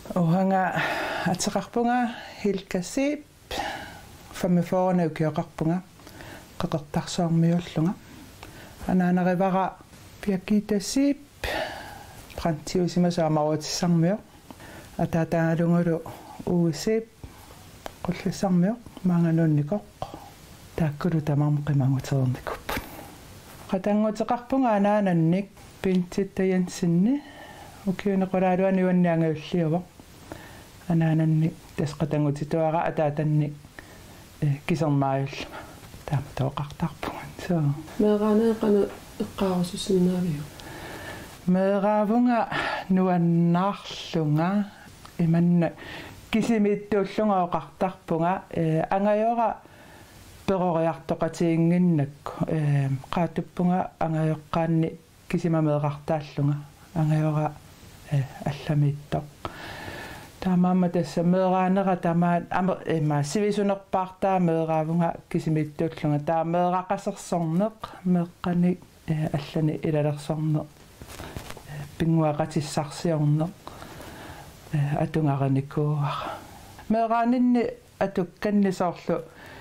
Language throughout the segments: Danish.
Ohanga ataqarpunga hilkasip famifona ukiaqarpunga qaqartarsoarmiullunga anaanarivara piakitasip prantiusimasaamaruutissarmio ataataangalungulu uusip qullissarmio maanganunnikoq taakkulu tamarmeqimanguternikuppu qatanguteqarpunga anaanannik Pintitta Jensinni ukiunequlaaluani uanniangaulliuva anaananni tasqatangutituara ataatanni kisermaayulluma taama tooqartarpunga so meeqaaneeqana eqqaarusussinnaavio meeqaavunga nuannaarlunga imanna kisimiittuullunga oqartarpunga angayora peroriartoqatiinginnakku qaatuppunga angayoqqaanni kisimameeqartaallunga angayora allamiittoq taamaamma tassa meeqaanera tamaan ama sivisunerpaartaa meeqaavunga kisimiittuullunga taa meeqaqasersorneq meeqqani allani ilalersorneq pinguaqatissarsiorneq atungaranikuuara meeqaaninni atukkannisoorlu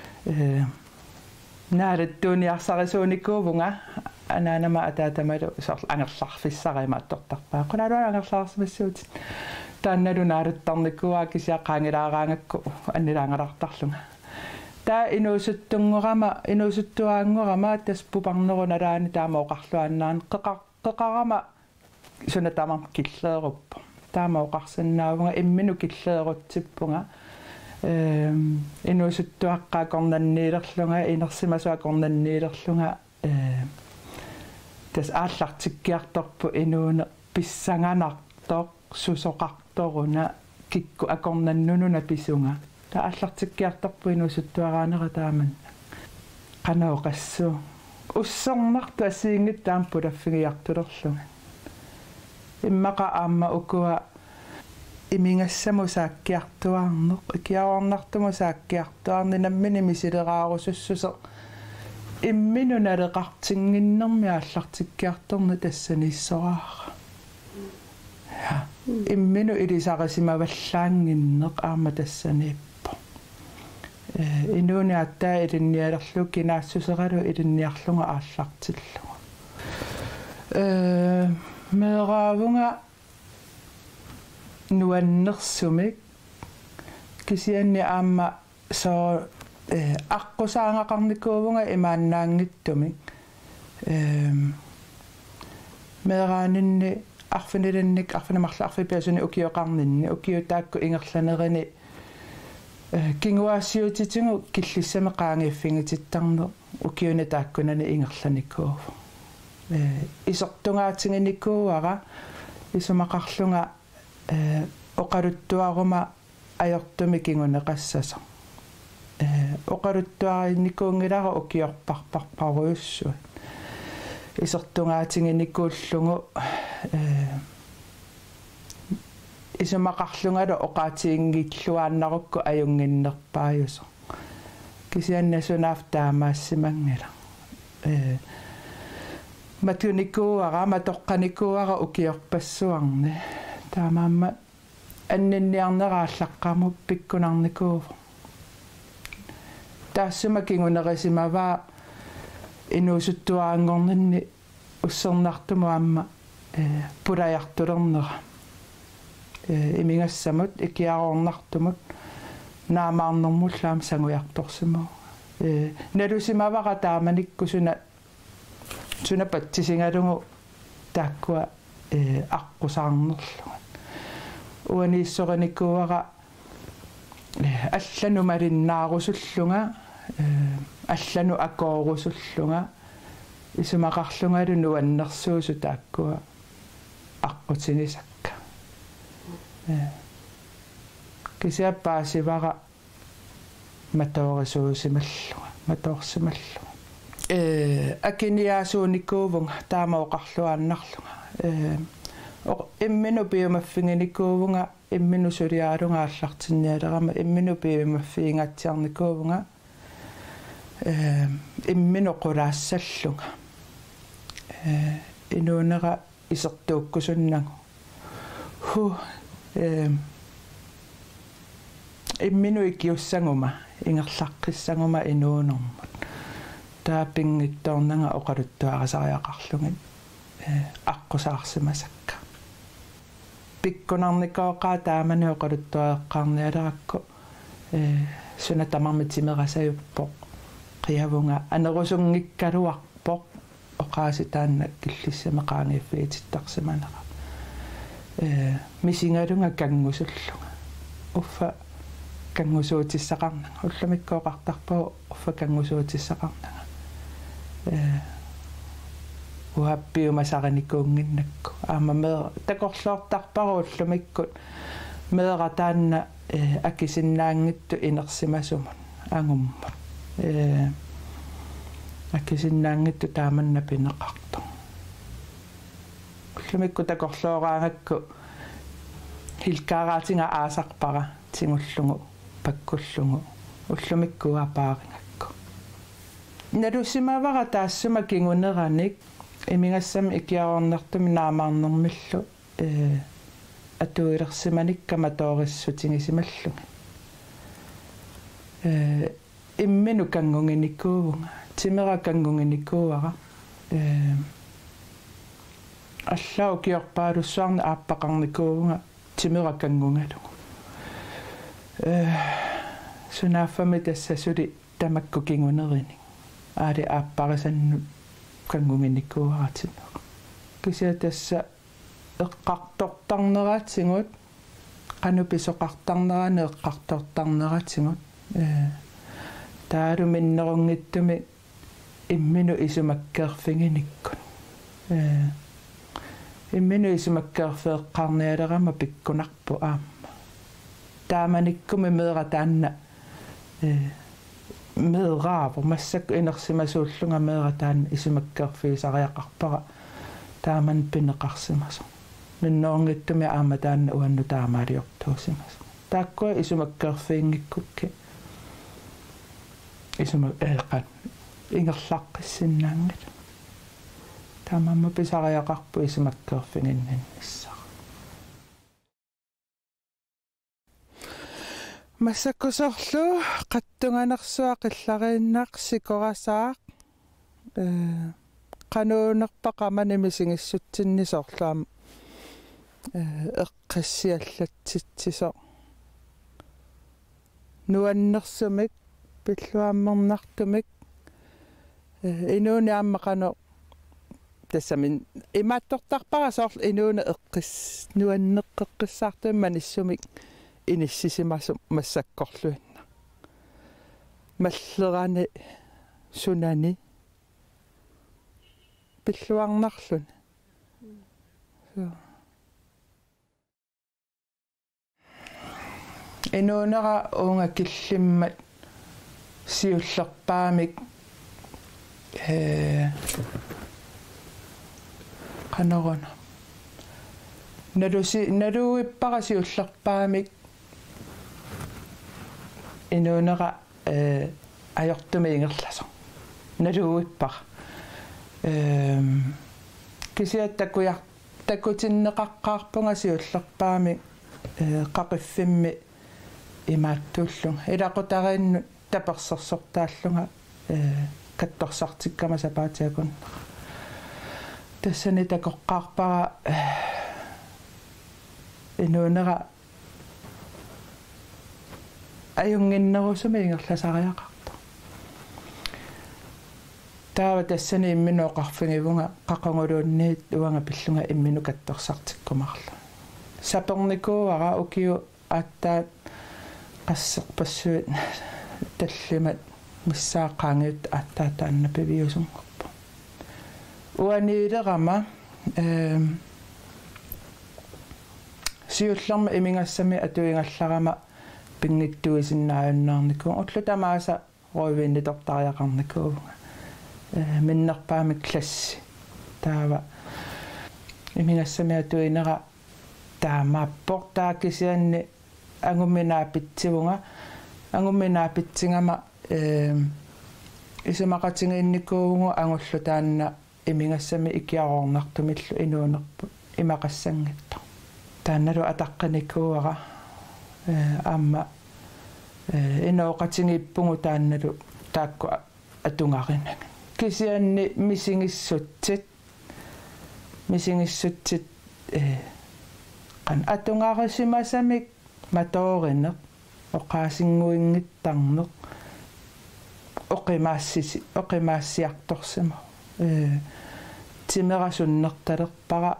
naalattuuniarsarisuunikuuvunga anaanama ataatamalu soorl angerlarfissarima attortarpaa qunaaluan angerlaarsimassuut taannalu naalattarnikuaa kisiaqaangilaaraangakku annilaangalartarlunga taa inuusuttuaangorama tas puparnerunalaani taamaoqarluannaani qeqarama sunatamar killeeruppu taamaoqarsannaavunga imminu killeerutsippunga inuusuttuaqqaa kornanniilerlunga inersimasuа kornanniilerlunga tas aallartikkiartorpu inuune pissanganartoq susoqartoruna kikku akornannununa pisunga ta aallartikkiartorpu inuusuttuaraanera taaman qanaoqassuu ussornartu asiingittaan pulaffigiartulerlunga immaqa aamma ukua imingassamusaakkiartuarneq ikiaornartumusaakkiartuarni nammini misileraarusussuseq imminu naleqartinginnermi aallartikkiartorni tassaniissoraara imminu ilisarisimavallaanginneq aama tassaniippo inuuni attaa ilinnialerlu kinaassuseralu ilinniarlunga aallartilluga meeqaavunga nuannersumik kisianni aamma soo aqusaangaqarnikuuvunga imaannaangittumi meeqaaninni arfinilannik arfinamarla arfipiasuni ukioqarninni ukiutaakku ingerlanerini kinguaassiutitingu killissame qaangiiffingitittarne ukiuna taakkunani ingerlanikuuvu isortungaatiginikuuara isumaqarlunga oqaluttuaruma ajortumi kinguneqassasa oqaluttuarinikuungilara ukiorparparparuussua isortungaatiginikuullungu isumaqarlungalu oqaatiingilluaannarukku ajunginnerpaayuso kisiannasunaaf taamaassimanngila matunikuuara matoqqanikuuara ukiorpassuarni taamaamma anninniarneraallaqqarmu pikkunarnikuuvu taassuma kinguneresimavaa inuusuttuaangorninni ussernartumu aamma pulajartulernera imingassamut ikiaroornartumut naamaarnermullaam sangujartorsimu nalusimavara taamanikkusuna sunapatsisingalungu taakkua aqusaarnerluga uaniissoranikuuara allanu malinnaarusullunga allanu akoorusullunga isumaqarlungalu nuannersuusu taakkua aqutinisakka kisiappaasivara matoorisuusimalluga matoorsimalluga akiniaasuunikuuvunga taamaoqarluaannarluga imminu piumaffinginikuuvunga imminu suliaalunga allartinnialerama imminu piumaffiingatsiarnikuuvunga imminu qulaassallunga inuunera isertuukkusunnagu imminu ikiussanguma ingerlaqqissanguma inuunermut taapingittornanga oqaluttuarasariaqarlungit аққусаарсимасакка пиккунарникооқаа таамани оқалуттуаеққарниалеракку суна тамармитимерасаюппоқ қиавунга анерусунгиккалуарпоқ оқааси таанна киллиссамеқаангиффиититтарсиманера мисингалунга кангусуллунга уффа кангусуутиссақарнага уллумиккооқартарпаа уффа кангусуутиссақарнага уаппиумасариникуунгиннакку аамамеэ такорлоортарпарууллумиккут меэратаанна акисиннаангитту инерсимасумун ангуммут акисиннаангитту тааманна пинеқарту уллумикку такорлоораангакку хилкаараатинга аасарпара тингуллугу паккуллугу уллумиккуапааринга нарусимавара таассума кингунераник имингассам икиаорнартуми наамаарнэрмиллу атуилерсиманиккама тоориссутингисималлуга иммину кангунгиникуувунга тимера кангунгиникууара аллау киорпаалуссуарна ааппақарникуувунга тимера кангунгалугу сунаффами тассасули тамакку кингунерини аали ааппарисанну кангунгиниккууаратимера кисиатасса эққартортарнераатсигут кануписоқартарнераани эққартортарнераатсигут таалуминнерунгиттуми иммину исумаккеерфингиниккун иммину исумаккеерфеэққарниалерама пиккунарпу аама тааманиккуми меэра таанна меэрааву массакку инерсимасууллунга меэра таан исумаккеерфиисариақарпара тааман пинеқарсимасо минноонгиттуми аама таанна уанну таамаалиортуусимасо тааккуа исумаккеерфиингиккукки исума эқат ингерлаққиссиннаангит таамамма писариақарпу исумаккеерфингиннанниссаа массаккусорлу қаттунганерсуа қилларииннаақ сикорасаақ qanуунерпақаманимисингиссутсиннисоорлуам эққиссиаллатситсисо нуаннерсумик пиллуаммернартумик инууни ааммақано тассамин имааттортарпарасоорлу инууна эққис нуаннеққеққиссаартуим маниссумик иниссисимасу массаккорлуинна маллерани сунани пиллуарнарлун инуунера уунга киллиммат сиуллерпаамик канорона налуиппара сиуллерпаамик инуунера ajortumi ingerlaso naluuippar kisiattakuya takutinneqaqqaarpunga siullerpaami qaqiffimmi imaattuullunga ilaqutariinnu tapersersortaallunga kattorsartikkama sapaatiakun tassani takoqqaarpara inuunera ajunginnerusumi ingerlasariaqarta taava tassani imminuoqarfingivunga qaqanguluunniit uanga pillunga imminu kattorsartikkumarla sapernikuuara ukiu aattaat qassерпассуит таллимат миссааққаангиут ааттаатаанна пивиусунгорпу уаниилерама сиуллерма имингассами атуингалларама пингиттуисиннааюннаарнику уллутамааса роивиннитортариақарникуувга миннерпаамик класси таава имингассами атуинера таамааппортаакисианни ангумминаапитсивунга ангумминаапитсингама исумақатингиинникуугу ангуллу таанна имингассами икиароорнартумиллу инуунерпу имақассангатто таанналу атаққаникууара аама inooqatingiippungu taannalu taakku atungarinanga kisianni misingissutsit qan atungarissimasamik matoorinneq oqaasinguingittarneq oqimaassiartorsima timerasunnertalerpara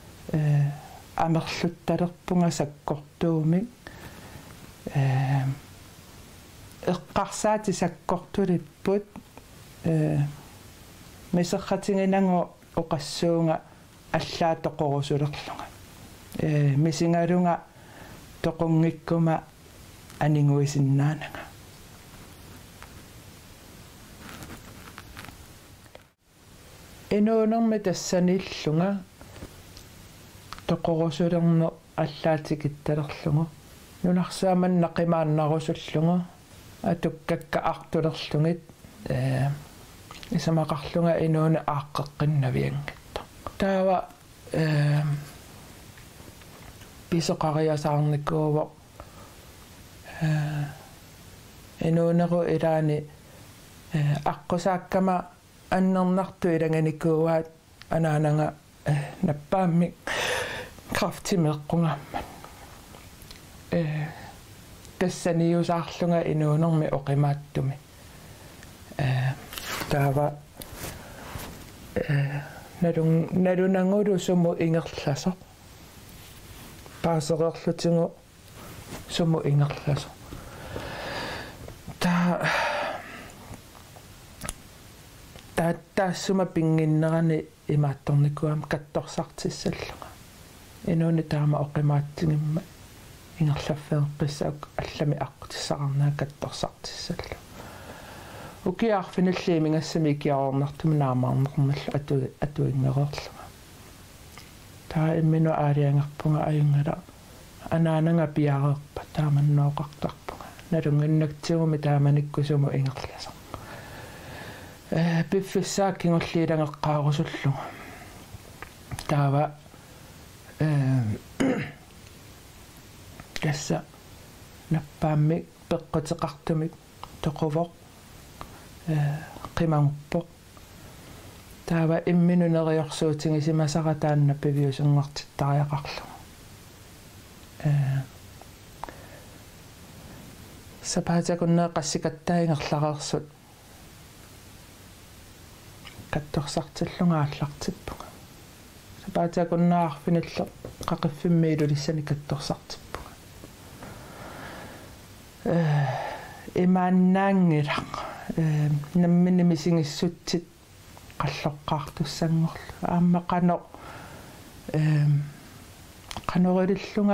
amerluttalerpunga sakkortuumik eqqarsaati sakkortulipput miserratinginangu oqassuunga аллаатоқорусулерлунга мисингалунга тоқунгиккума анингуисиннаанага энуунерми тассаниллунга тоқорусулерно аллаатикитталерлугу нунарсааман нақимааннарусуллугу атуккакка артулерлугит исамақарлунга энууна ааққеққиннавианга таава писоқариасаарникууво энуунеру илаани аққусааккама аннернарту илаганикууаат анаанага наппаамми крафтимеққунгааммат тассаниусаарлунга энуунерми оқимааттуми таава нарунангулу суму ингерласо паасереерлутингу суму ингерласо таассума пингиннерани имаатторникуам катторсартиссаллуга инуни таама оқимааттингимма ингерлаффеэққиссаак аллами аққутиссақарнаа катторсартиссаллу укиарфиналли мингассами киаорнартуми наамаарнермаллу атуингереерлуга таа иммину аалиангерпунга аюнгала анаананга пиареерпа тааманнооқартарпунга налунгиннактигуми тааманиккусуму ингерласо пиффиссааккингорлиилангеққаарусуллуга таава касса наппаамми пеққутеқартумик тоқувоқ qimanguppoq taava imminuneriorsuutigisимасара таанна пивиусунгартиттариақарлу сапаатакуннаа qassikattaaingерлареерсут катторсартиллунгааллартиппуга сапаатакуннаарфиналле qaqiffimmиилулиссани катторсартиппуга имааннаангилақ наммини мисингиссутсит қаллоққаартуссангорлу аама канорилиллунга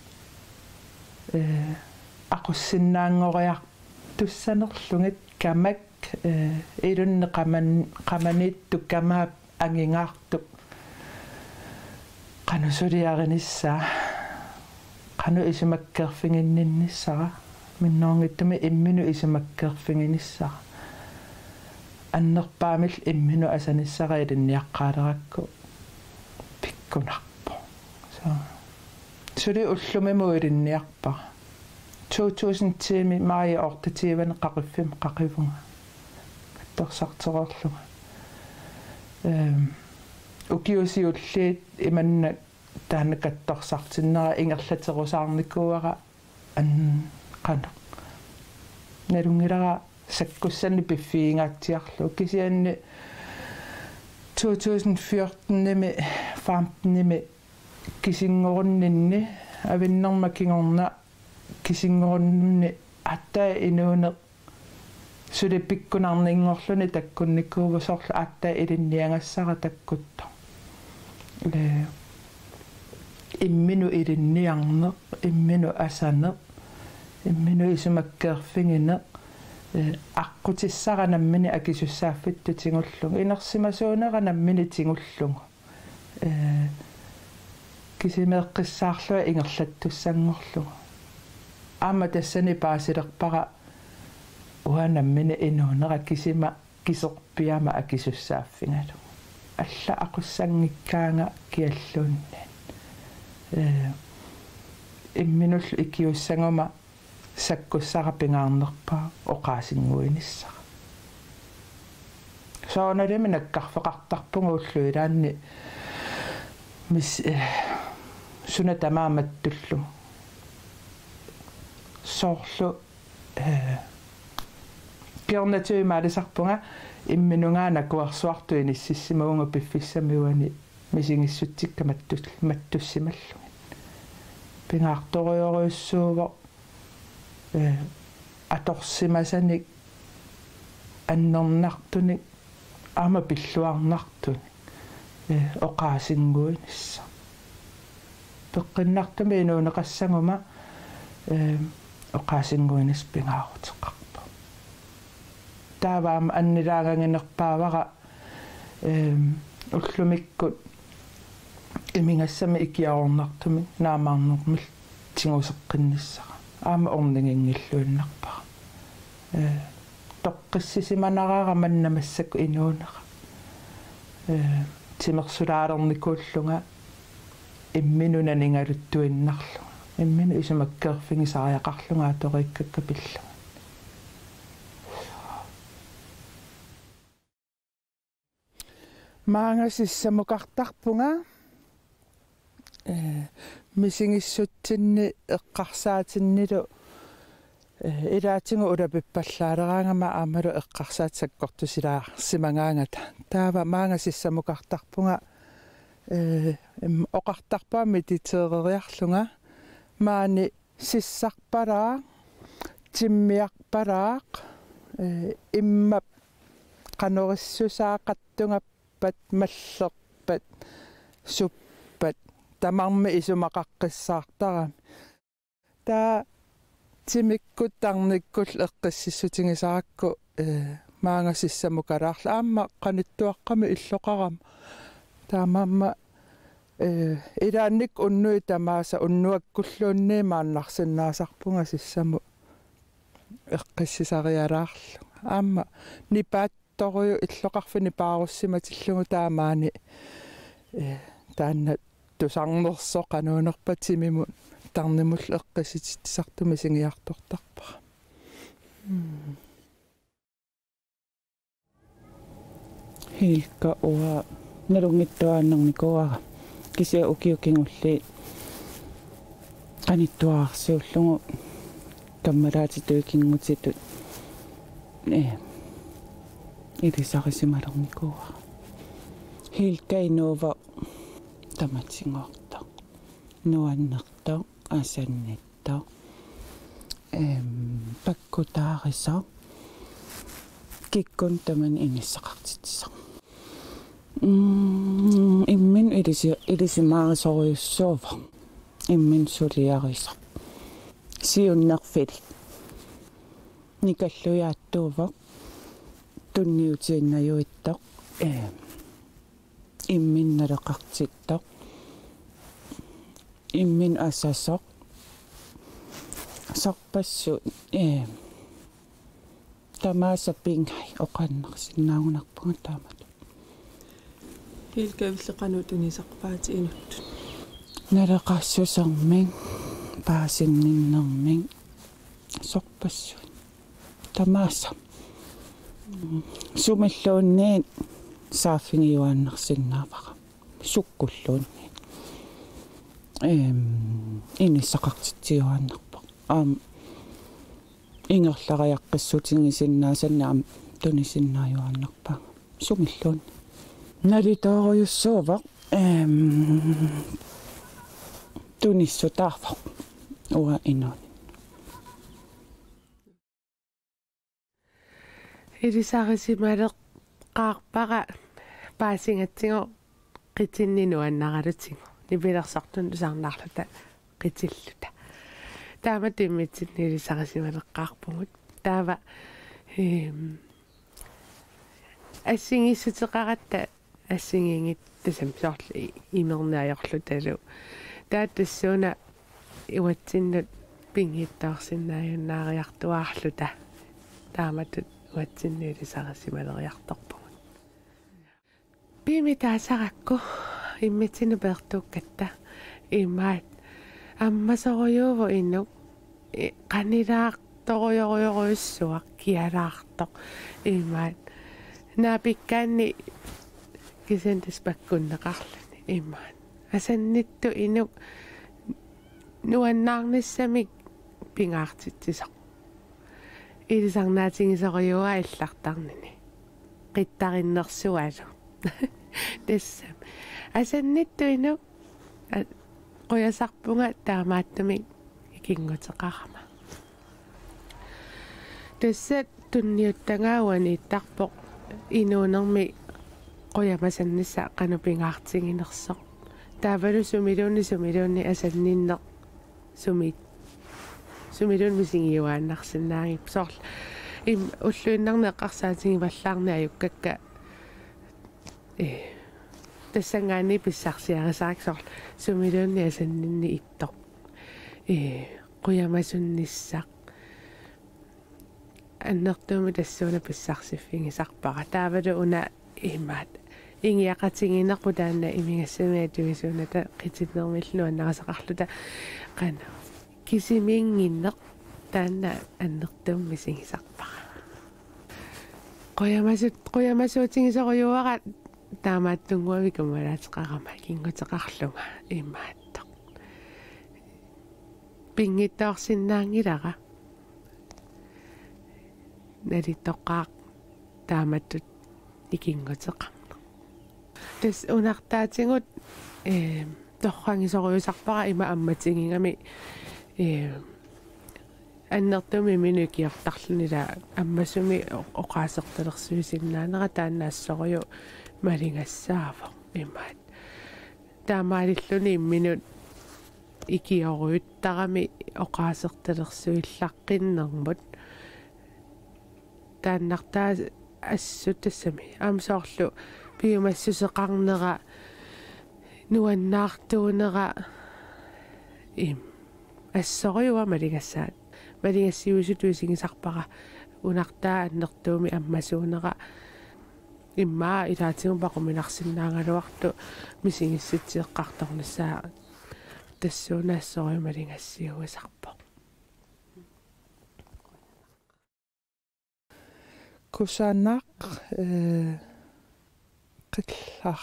aqussinnaanngoriaq tussанерлугит камак илунне qamaniittuk kamaap angingaartup qanusuriarinissa qanu isumakkerfinginninnissara минноорнгиттуми иммину исумаккерфингинissara аннерпаамил иммину асаниссара илинниаққаалеракку пиккунарпо сули уллумиму илинниарпа 2000-тими маи ортативан қақиффим қақивунга катторсартерерлуга укиусиуллиит иманна таана катторсартиннера ингерлатерусаарникууара ан qanu narungilара sakkussanni piffiingaatiarlu kisianni 2014-nimi 15-nimi kisingorunninni avinnermakingorna kisingorunni attaa inuune sulipikkunarninngorluni takkunnikkuuvusorlu attaa ilinniangassara takkutta imminu ilinniarneq imminu asaneq иммину исумаккерфингине аққутиссаранаммини акисуссааффитту тингуллугу инерсимасуунеранаммини тингуллугу кисимеэққиссаарлуа ингерлаттуссангорлугу аама тассани паасилерпара уанаммини инуунера кисима кисерпиама акисуссааффингалу алла ақуссангиккаанга киаллуунни имминуллу икиуссангома sakkussara pingaarnerpaa oqaasinguinissara soonalemi nakkarfeqartarpungu ulluilaanni mis suna tamaamattullu soorlu kiornatuimaalisarpunga imminungaana kuarsuartuini sissimuunga piffissamiuani misingissuttikka mattussimallu pingaartorioriussuuvo atorsimasanik annernaartunik aama pilluarnartuni oqaasinguinissa peqqinnartumi inuuneqassanguma oqaasinguinis pingaarutеқарпа тааваама аннилааганганерпаавара уллумиккут имингассами икиаорнартуми наамаарнэрмил тигусеққинниссара аама орнингингиллуиннарпара тоққиссисиманараара маннамассаку инуунера тимерсулаалерникууллунга имминунанигалуттуиннарлу иммину исумаккерфигисариақарлунгаа ториккакка пилла маангасиссамукартарпунга мисингиссутсинни эққарсаатиннилу илаатингу улапиппаллаалераангама аамалу эққарсаатсаккортусилаа симангаангата таава маангасиссамукартарпунга оқартарпаами титерериарлунга маани сиссарпалаа тиммиарпалаақ иммап канориссусаақаттунгаппат маллерпат суппат тамарми исумақаққиссаартарами таа тимиккут тарниккул эққиссиссутингисаракку маангасиссамукалаарла аама қаниттуаққами иллоқарам таамаама илаанник уннуи тамааса уннуаккуллуунни мааннарсиннаасарпунга сиссаму эққиссисариалаарлу аама нипаатторую иллоқарфини пааруссиматиллугу таамаани таанна тусарнерсо кануунерпатимиму тарнимул эққисситиссартуми сингиартортарпара хилка уа налунгиттуааннэрникуара кися укиукингулли каниттуаарсиуллугу каммалаатитуикингутитут идисарисималерникуара хилка инуува таматсингорта нуаннерта асаннитта паккутаариса киккун таман иниссақартитсаа иммин илисимаарисориуссуува иммин сулиариса сиуннерфил никаллуяаттуува тунниутииннаюитта иммин налеқартитта иммин асасоқ сорпассу тамааса пингай оқаннерсиннаагунарпунга таамат хилкавиллеқанут унисақпаати инуттут налеқассусермин паасинниннэрмин сорпассу тамааса сумаллуунниит сааффингиуааннерсиннаавара суккуллуунни иниссақартитсиуааннерпа ингерлариаққиссутингисиннаасаннаам тунисиннааюааннерпа сумиллуунни налитоориуссуува туниссутаарфа уа инуни илисарисималеққарпара паасингатсиго qitиннинуаннаралутиго нипилерсартун саарнаарлута qitиллута таама тиммитсин илисарисималеққарпугут таава ассингиссутеқаратта ассингингит тасам соорли имернаajorlu талу тааттассууна иуатсиннут пингиттаарсиннааюннаариартуаарлута тааматут уатсинни илисарисималериарторпугут пимитаасаракку иммитсину пеэртууккатта имаат аммасориуво инну qanilaaq toruyoruyoruissuaq kialaartoq imaat naapikkaanni kisentas pakkunneqarluni imaat asannittu inuk nuannaarnissamik pingaartitsisoq ilisarnaatingisoriuа иллартарнини qittarinnersualu тассам асаннитту инук qoyasarpunga taamaattumi ikingutеqarama тассат тунниуттангауани иттарпоq инуунерми qoyamasannissa qanupingaartingинерsoq таавалу сумилуунни асаннинне сумилуун мисингиуааннарсинаагип сорл им уллуиннарне эққарсаатингиваллаарни аюккакка тассангаани писсарсиарисаарик сорл сумилуунни асаннинни иттоq qoyamasунниссақ аннертууми тассууна писсарсиффигисарпара таавалу уна имаат ингиақатингинерпу таанна имигассамиа туисууната қитиннермиллу аннарасақарлута қана кисимингиннеқ таанна аннертуумми сигисарпара qoyamasuutigisoriuara таамааттунгуави камалаатеқарама кингутеқарлунга имааттоқ пингиттаорсиннаангилара налиттоққаа тааматтут икингутеқарна тас унартаатингут торрангисориусарпара има амматингигами аннертуми минукиортарлунила аммасуми оқаасерталерсуисиннаанера тааннаассориу малингассаава имаат таамаалиллуни имминут икиоруйуттарами оқаасерталерсуиллаққиннэрмут тааннартаа ассутассами аамсоорлу пиумассусеқарнера нуаннаартуунера ассориуа малингассаат малингассиусутуисигисарпара унартаа аннертууми аммасуунера иммаа илаатигупақуминарсиннаангалуарту мисигиссутсиэққарторнассаа тассуунаассориу малингассиуисарпо кусааннаақ қиллаар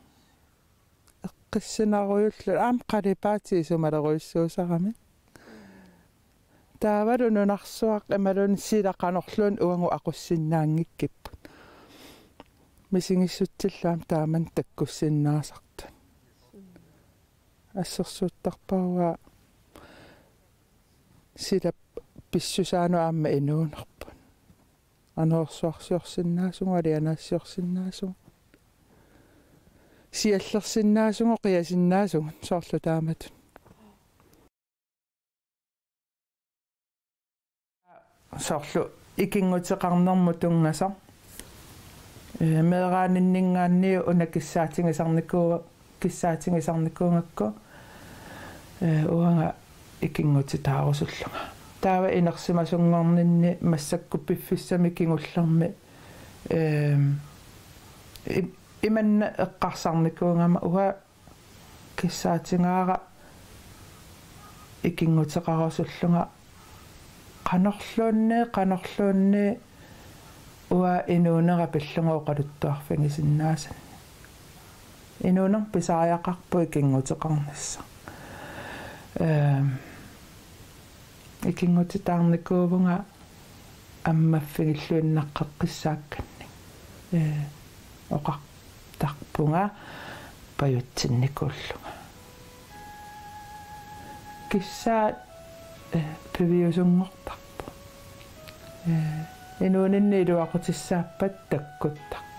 эққиссинаруйуллу аам қалипаати сумалеруиссуусарами таавалу нунарсуақ ималун силақанорлуун уангу ақуссиннаангиккиппут мисигиссутсиллаам тааман таккуссиннаасарту ассерсууттарпауа силап писсусаану аама инуунерпут анерсуарсиорсиннаасугу алианаассиорсиннаасугу сиаллерсиннаасугу қиасиннаасугу соорлу тааматут соорлу икингутеқарнэрму тунгасар меэрааниннингаанниу киссаатингисарникуунгакку уанга икингутитаарусуллунга таава инерсимасунгорнинни массакку пиффиссами кингуллерми иманна эққарсарникуунгама уа киссаатингаара икингутеқарусуллунга qanorluunni уа инуунера пиллунгооқалуттуарфигисиннаасан инуунер писариақарпу икингутеқарнасса икингутитаарникуувнга аммаффигиллуиннаққеққиссаакканни оқартарпунга паютсинникууллунга киссаат пивиусунгортарпу инуунинни илуақутиссааппат таккуттар